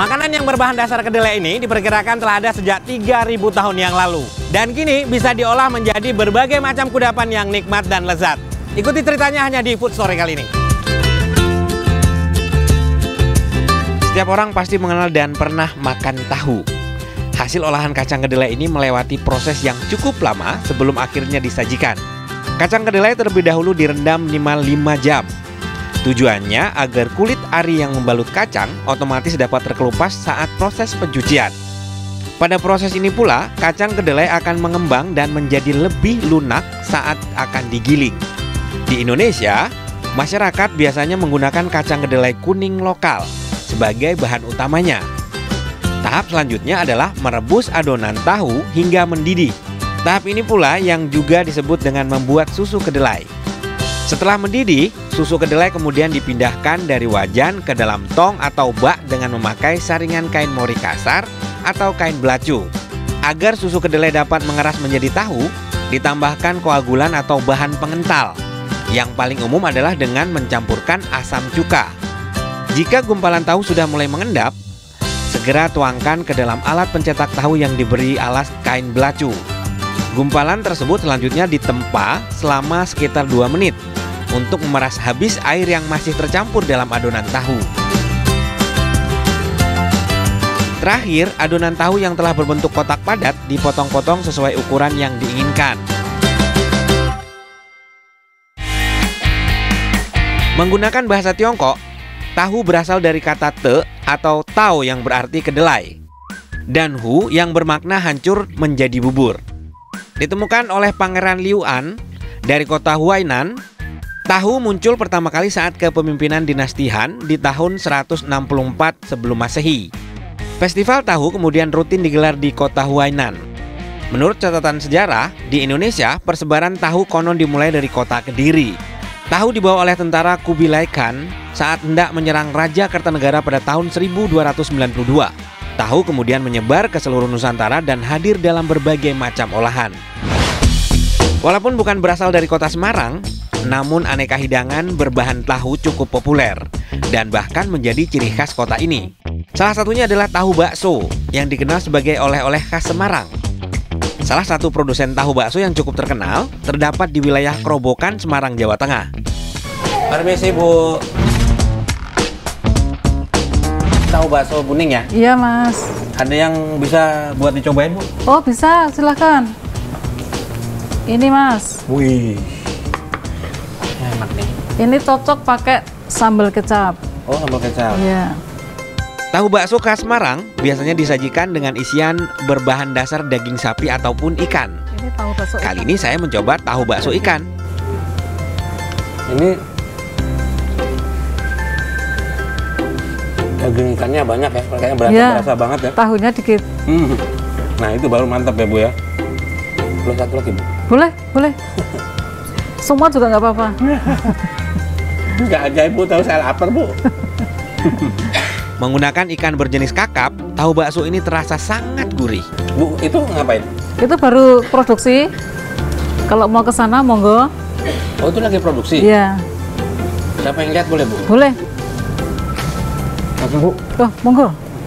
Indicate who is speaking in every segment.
Speaker 1: Makanan yang berbahan dasar kedelai ini diperkirakan telah ada sejak 3.000 tahun yang lalu. Dan kini bisa diolah menjadi berbagai macam kudapan yang nikmat dan lezat. Ikuti ceritanya hanya di Food Story kali ini. Setiap orang pasti mengenal dan pernah makan tahu. Hasil olahan kacang kedelai ini melewati proses yang cukup lama sebelum akhirnya disajikan. Kacang kedelai terlebih dahulu direndam minimal 5 jam. Tujuannya agar kulit ari yang membalut kacang otomatis dapat terkelupas saat proses pencucian. Pada proses ini pula, kacang kedelai akan mengembang dan menjadi lebih lunak saat akan digiling. Di Indonesia, masyarakat biasanya menggunakan kacang kedelai kuning lokal sebagai bahan utamanya. Tahap selanjutnya adalah merebus adonan tahu hingga mendidih. Tahap ini pula yang juga disebut dengan membuat susu kedelai. Setelah mendidih, susu kedelai kemudian dipindahkan dari wajan ke dalam tong atau bak dengan memakai saringan kain mori kasar atau kain belacu. Agar susu kedelai dapat mengeras menjadi tahu, ditambahkan koagulan atau bahan pengental. Yang paling umum adalah dengan mencampurkan asam cuka. Jika gumpalan tahu sudah mulai mengendap, segera tuangkan ke dalam alat pencetak tahu yang diberi alas kain belacu. Gumpalan tersebut selanjutnya ditempa selama sekitar 2 menit untuk memeras habis air yang masih tercampur dalam adonan tahu. Terakhir, adonan tahu yang telah berbentuk kotak padat dipotong-potong sesuai ukuran yang diinginkan. Menggunakan bahasa Tiongkok, tahu berasal dari kata te atau tao yang berarti kedelai, dan hu yang bermakna hancur menjadi bubur. Ditemukan oleh Pangeran Liu An dari kota Huainan, tahu muncul pertama kali saat kepemimpinan dinasti Han di tahun 164 sebelum Masehi. Festival tahu kemudian rutin digelar di kota Huainan. Menurut catatan sejarah, di Indonesia persebaran tahu konon dimulai dari kota Kediri. Tahu dibawa oleh tentara Kubilai Khan saat hendak menyerang Raja Kertanegara pada tahun 1292. Tahu kemudian menyebar ke seluruh Nusantara dan hadir dalam berbagai macam olahan. Walaupun bukan berasal dari kota Semarang, namun aneka hidangan berbahan tahu cukup populer dan bahkan menjadi ciri khas kota ini. Salah satunya adalah tahu bakso yang dikenal sebagai oleh-oleh khas Semarang. Salah satu produsen tahu bakso yang cukup terkenal terdapat di wilayah Kerobokan, Semarang, Jawa Tengah. Permisi, Bu. Tahu bakso kuning ya?
Speaker 2: Iya, Mas.
Speaker 1: Ada yang bisa buat dicobain, Bu?
Speaker 2: Oh, bisa, silahkan. Ini, Mas.
Speaker 1: Wih, enak nih.
Speaker 2: Ini cocok pakai sambal kecap.
Speaker 1: Oh, sambal kecap.
Speaker 2: Iya.
Speaker 1: Tahu bakso khas Semarang biasanya disajikan dengan isian berbahan dasar daging sapi ataupun ikan.
Speaker 2: Ini tahu bakso.
Speaker 1: Kali ini saya mencoba tahu bakso ikan. Ini daging ikannya banyak ya, kayaknya berasa banget ya.
Speaker 2: Tahunya dikit.
Speaker 1: Nah, itu baru mantap ya, Bu ya. Belum satu lagi, Bu.
Speaker 2: Boleh, boleh. Semua juga nggak apa-apa.
Speaker 1: Nggak ajaib, Bu, tahu saya lapar, Bu. Menggunakan ikan berjenis kakap, tahu bakso ini terasa sangat gurih. Bu, itu ngapain?
Speaker 2: Itu baru produksi. Kalau mau ke sana, monggo.
Speaker 1: Oh, itu lagi produksi?
Speaker 2: Iya.
Speaker 1: Siapa yang lihat boleh, Bu?
Speaker 2: Boleh.
Speaker 1: Oke, Bu.
Speaker 2: Oh, monggo.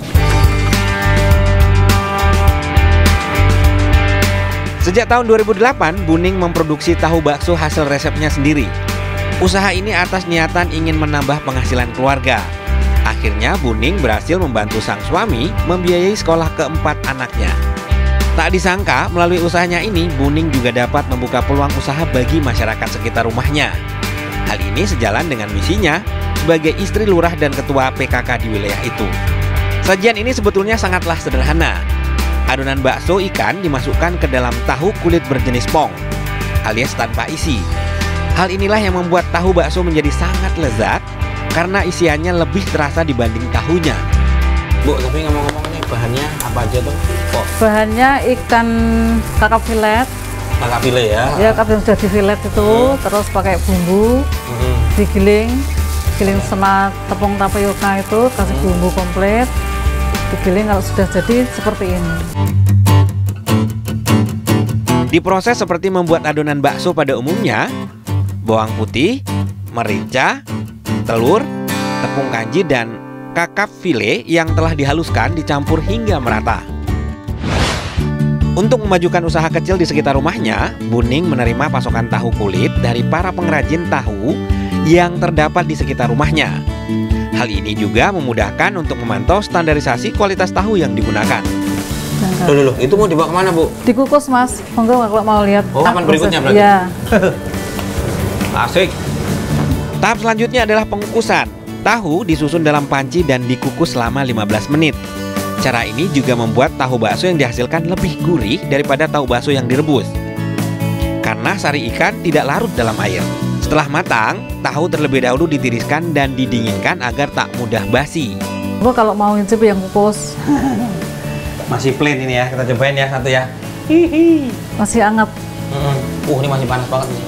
Speaker 1: Sejak tahun 2008, Buning memproduksi tahu bakso hasil resepnya sendiri. Usaha ini atas niatan ingin menambah penghasilan keluarga. Akhirnya Buning berhasil membantu sang suami membiayai sekolah keempat anaknya. Tak disangka melalui usahanya ini Buning juga dapat membuka peluang usaha bagi masyarakat sekitar rumahnya. Hal ini sejalan dengan misinya sebagai istri lurah dan ketua PKK di wilayah itu. Sajian ini sebetulnya sangatlah sederhana. Adonan bakso ikan dimasukkan ke dalam tahu kulit berjenis pong alias tanpa isi. Hal inilah yang membuat tahu bakso menjadi sangat lezat karena isiannya lebih terasa dibanding tahunya. Bu, tapi ngomong-ngomong nih bahannya apa aja tuh? Oh.
Speaker 2: Bahannya ikan kakap filet.
Speaker 1: Kakap filet ya?
Speaker 2: Ya, kakap yang sudah di filet itu, terus pakai bumbu, digiling sama tepung tapioka itu, kasih bumbu komplit, digiling kalau sudah jadi seperti ini.
Speaker 1: Diproses seperti membuat adonan bakso pada umumnya, bawang putih, merica, telur, tepung kanji, dan kakap file yang telah dihaluskan dicampur hingga merata. Untuk memajukan usaha kecil di sekitar rumahnya, Buning menerima pasokan tahu kulit dari para pengrajin tahu yang terdapat di sekitar rumahnya. Hal ini juga memudahkan untuk memantau standarisasi kualitas tahu yang digunakan.
Speaker 3: Loh, itu mau dibawa kemana, Bu?
Speaker 2: Dikukus, Mas. Monggo kalau mau lihat.
Speaker 3: Oh, kapan berikutnya berarti?
Speaker 2: Iya.
Speaker 3: Asik.
Speaker 1: Tahap selanjutnya adalah pengukusan. Tahu disusun dalam panci dan dikukus selama 15 menit. Cara ini juga membuat tahu bakso yang dihasilkan lebih gurih daripada tahu bakso yang direbus. Karena sari ikan tidak larut dalam air. Setelah matang, tahu terlebih dahulu ditiriskan dan didinginkan agar tak mudah basi.
Speaker 2: Monggo kalau mau incip yang kukus.
Speaker 3: Masih plain ini ya, kita cobain ya satu ya.
Speaker 2: Masih hangat.
Speaker 3: Ini masih panas banget nih.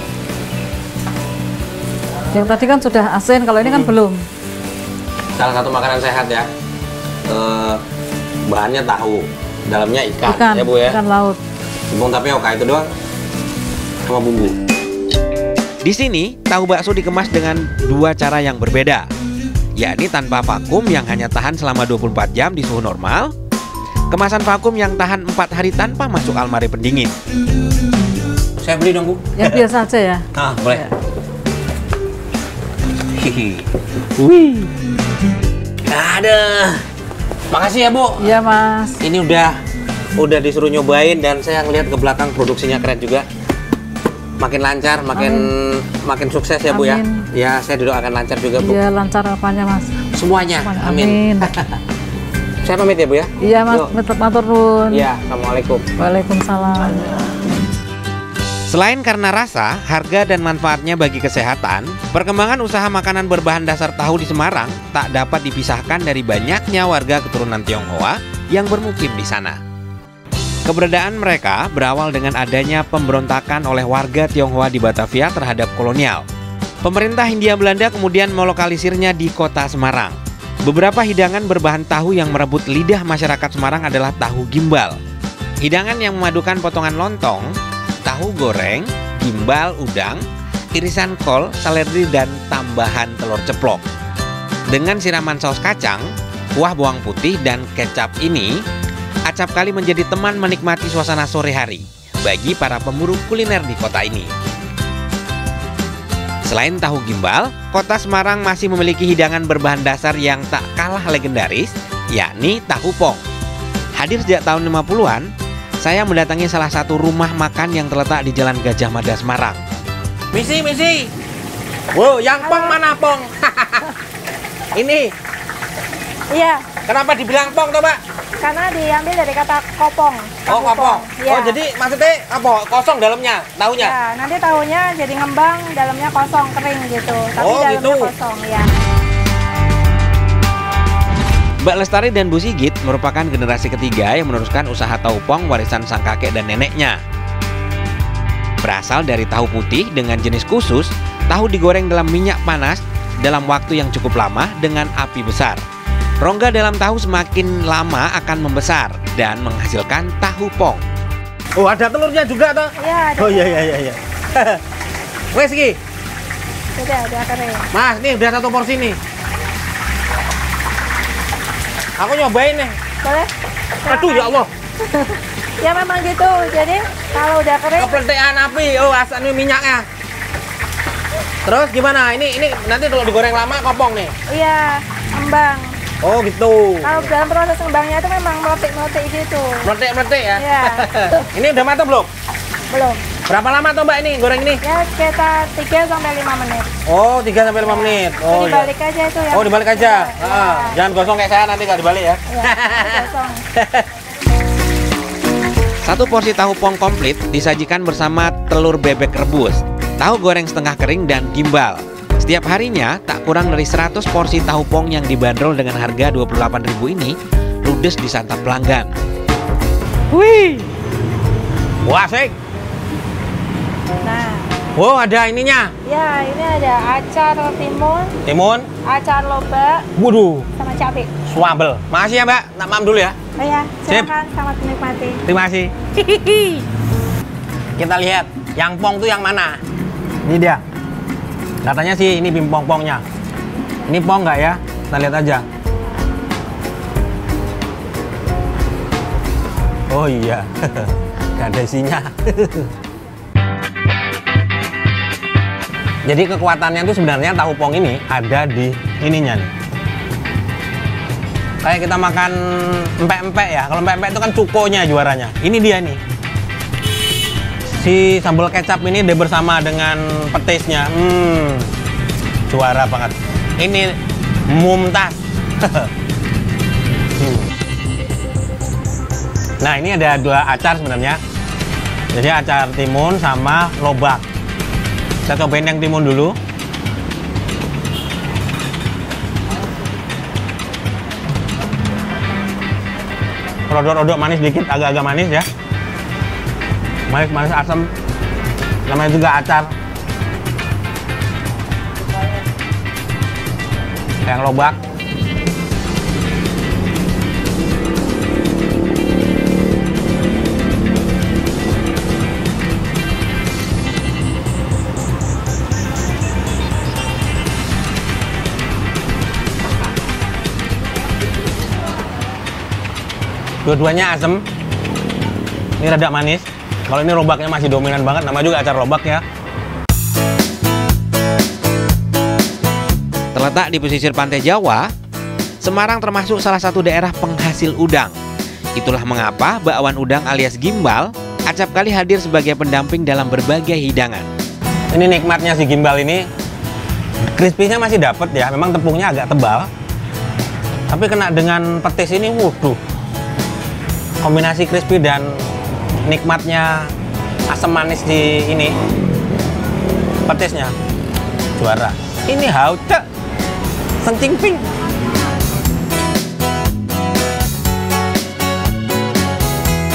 Speaker 2: Yang tadi kan sudah asin, kalau ini kan belum.
Speaker 3: Salah satu makanan sehat ya. Bahannya tahu, dalamnya ikan ya Bu ya.
Speaker 2: Ikan laut.
Speaker 3: Tepung tapioka itu doang sama bumbu.
Speaker 1: Di sini, tahu bakso dikemas dengan dua cara yang berbeda, yakni tanpa vakum yang hanya tahan selama 24 jam di suhu normal, kemasan vakum yang tahan 4 hari tanpa masuk almari pendingin.
Speaker 3: Saya beli dong, Bu.
Speaker 2: Yang biasa aja ya.
Speaker 3: Nah, boleh.
Speaker 2: Ya.
Speaker 3: Wih. Ada. Makasih ya, Bu.
Speaker 2: Iya, Mas.
Speaker 3: Ini udah disuruh nyobain dan saya ngelihat ke belakang produksinya keren juga. Makin lancar, makin sukses ya, Bu ya.
Speaker 2: Amin.
Speaker 3: Ya, saya doakan lancar juga, Bu.
Speaker 2: Iya, lancar apanya, Mas?
Speaker 3: Semuanya.
Speaker 2: Amin.
Speaker 3: Saya pamit ya, Bu ya.
Speaker 2: Iya, Mas. Matur nuwun.
Speaker 3: Iya, assalamualaikum.
Speaker 2: Waalaikumsalam.
Speaker 1: Selain karena rasa, harga dan manfaatnya bagi kesehatan, perkembangan usaha makanan berbahan dasar tahu di Semarang tak dapat dipisahkan dari banyaknya warga keturunan Tionghoa yang bermukim di sana. Keberadaan mereka berawal dengan adanya pemberontakan oleh warga Tionghoa di Batavia terhadap kolonial. Pemerintah Hindia Belanda kemudian melokalisirnya di kota Semarang. Beberapa hidangan berbahan tahu yang merebut lidah masyarakat Semarang adalah tahu gimbal. Hidangan yang memadukan potongan lontong, tahu goreng, gimbal udang, irisan kol, seledri, dan tambahan telur ceplok. Dengan siraman saus kacang, kuah bawang putih, dan kecap ini, acapkali menjadi teman menikmati suasana sore hari bagi para pemburu kuliner di kota ini. Selain tahu gimbal, kota Semarang masih memiliki hidangan berbahan dasar yang tak kalah legendaris, yakni tahu pong. Hadir sejak tahun 50-an, saya mendatangi salah satu rumah makan yang terletak di Jalan Gajah Mada, Semarang.
Speaker 3: Misi. Wow, yang pong mana pong? Ini.
Speaker 4: Iya,
Speaker 3: Kenapa dibilang pong tuh, Pak?
Speaker 4: karena diambil dari kata kopong.
Speaker 3: Oh,
Speaker 4: tahu
Speaker 3: kopong.
Speaker 4: Ya.
Speaker 3: Oh, jadi maksudnya apa? Kosong dalamnya, tahunya?
Speaker 4: Ya, nanti tahunya jadi ngembang, dalamnya kosong, kering gitu. Tapi
Speaker 3: Oh,
Speaker 4: dalamnya
Speaker 3: gitu.
Speaker 4: kosong, ya.
Speaker 1: Mbak Lestari dan Bu Sigit merupakan generasi ketiga yang meneruskan usaha tahu pong warisan sang kakek dan neneknya. Berasal dari tahu putih dengan jenis khusus, tahu digoreng dalam minyak panas dalam waktu yang cukup lama dengan api besar. Rongga dalam tahu semakin lama akan membesar dan menghasilkan tahu pong.
Speaker 3: Oh, ada telurnya juga toh?
Speaker 4: Iya, ada.
Speaker 3: Oh iya. Wes iki.
Speaker 4: Udah kering.
Speaker 3: Mas, nih udah satu porsi nih. Aku nyobain nih.
Speaker 4: Boleh?
Speaker 3: Aduh ya Allah.
Speaker 4: Ya memang gitu. Jadi kalau udah kering,
Speaker 3: Kepletekan api. Oh, asal ini minyaknya. Terus gimana? Ini nanti kalau digoreng lama kopong nih.
Speaker 4: iya, ngembang.
Speaker 3: Oh, gitu.
Speaker 4: Kalau dalam proses ngembangnya itu memang meletik-meletik gitu.
Speaker 3: Meletik ya.
Speaker 4: Iya.
Speaker 3: Ini udah matang belum?
Speaker 4: Belum.
Speaker 3: Berapa lama tuh Mbak ini goreng ini?
Speaker 4: Ya sekitar 3-5 menit.
Speaker 3: Oh, 3 sampai 5 menit. Oh,
Speaker 4: Jadi balik aja itu ya.
Speaker 3: Oh, dibalik aja.
Speaker 4: Iya.
Speaker 3: Jangan gosong kayak saya nanti kalau dibalik ya.
Speaker 4: Iya, kosong.
Speaker 1: Satu porsi tahu pong komplit disajikan bersama telur bebek rebus, tahu goreng setengah kering, dan gimbal. Setiap harinya tak kurang dari 100 porsi tahu pong yang dibanderol dengan harga 28.000 ini ludes disantap pelanggan.
Speaker 3: Wih. Wah, asik.
Speaker 4: Nah,
Speaker 3: Wow, ada ininya.
Speaker 4: ya ini ada acar timun,
Speaker 3: Timun.
Speaker 4: acar lobak,
Speaker 3: Waduh,
Speaker 4: sama cabai.
Speaker 3: swambel. Makasih ya, Mbak. Tak maam dulu ya.
Speaker 4: Oh ya,
Speaker 3: Sip.
Speaker 4: silakan, selamat menikmati.
Speaker 3: Terima kasih. Kita lihat yang pong tuh yang mana. Ini dia. Katanya sih ini pong-pongnya. Ini pong nggak ya? Kita lihat aja. Oh iya, nggak ada isinya. Jadi kekuatannya itu sebenarnya tahu pong ini ada di ininya nih. Kayak kita makan empek-empek ya. Kalau empek-empek itu kan cukonya juaranya. Ini dia nih. Si sambal kecap ini dia bersama dengan petisnya. Juara banget. Ini mumtaz. Nah, ini ada 2 acar sebenarnya. Jadi acar timun sama lobak. Saya cobain yang timun dulu. Rodok-rodok manis dikit, agak-agak manis ya. Manis asam. Namanya juga acar. Yang lobak. Dua-duanya asem. Ini rada manis. Kalau ini lobaknya masih dominan banget, nama juga acar lobak ya.
Speaker 1: Terletak di pesisir pantai Jawa, Semarang termasuk salah satu daerah penghasil udang. Itulah mengapa bakwan udang alias gimbal acap kali hadir sebagai pendamping dalam berbagai hidangan.
Speaker 3: Ini nikmatnya si gimbal ini, crispy-nya masih dapet ya. Memang tepungnya agak tebal, tapi kena dengan petis ini, waduh. Kombinasi crispy dan nikmatnya asam manis di ini petisnya juara. Ini hauce, sencing ping.